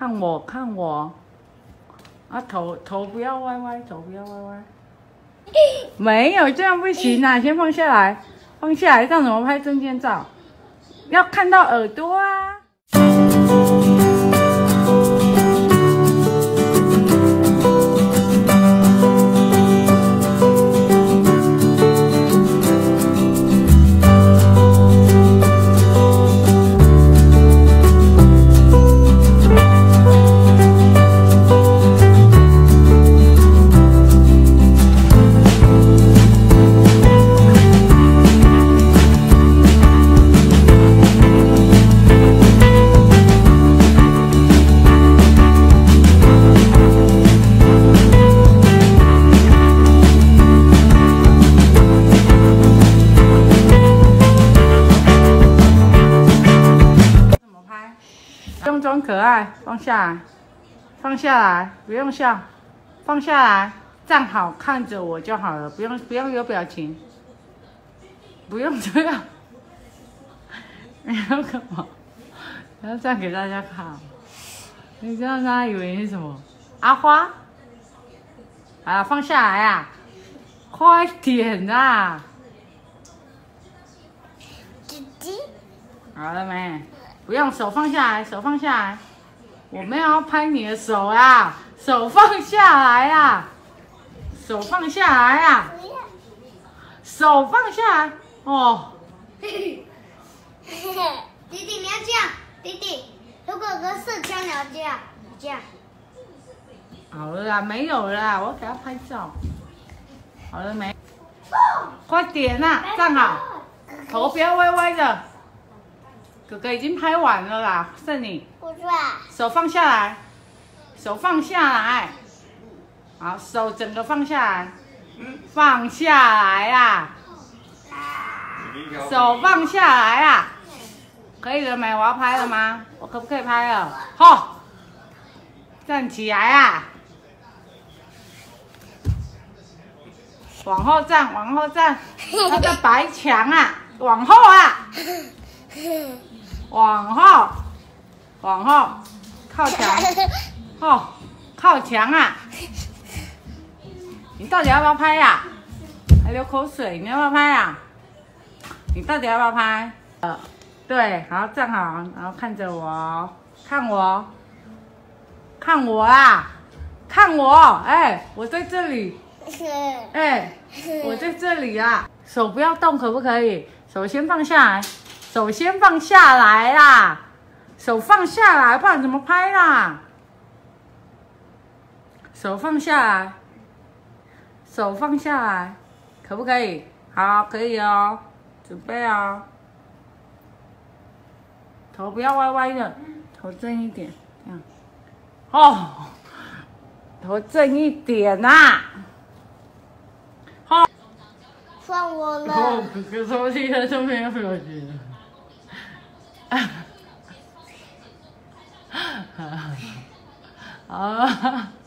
看我，看我。啊，头不要歪歪，头不要歪歪。没有，这样不行啊！先放下来，放下来，这样怎么拍证件照？要看到耳朵啊！不用装可爱，放下来，放下来，不用笑，放下来，站好看着我就好了，不用有表情，不用这样，你要干嘛？你要这样给大家看，你这样大家以为你是什么？阿花？啊，放下来啊，快点啊！ 姐姐， 好了没？不用，手放下来，手放下来。我没有要拍你的手啊，手放下来啊，手放下来啊，手放下来。哦。 弟弟你要这样，弟弟，如果有个射枪你要这样，这样。 好了啦，没有了啦，我要给他拍照。好了没？快点啦，站好，头不要歪歪的。哥哥已经拍完了啦，剩你。 不是。 手放下来，手放下来，好，手整个放下来，放下来啊，手放下来啊，可以了没？我要拍了吗？我可不可以拍了？吼，站起来啊，往后站，往后站，那个白墙啊，往后啊。往后，往后，靠墙，哦，靠墙啊！你到底要不要拍呀？还流口水，你要不要拍呀？你到底要不要拍？对，好，站好，然后看着我，看我，看我啦，看我，哎，我在这里，哎，我在这里啊！手不要动，可不可以？手先放下来。手先放下来啦，手放下来，不然怎么拍啦？手放下来，手放下来，可不可以？好，可以哦，准备哦。头不要歪歪的，头正一点，这样。哦，头正一点呐。好， 换我了。 哦，哥哥说现在就没有表情了。啊！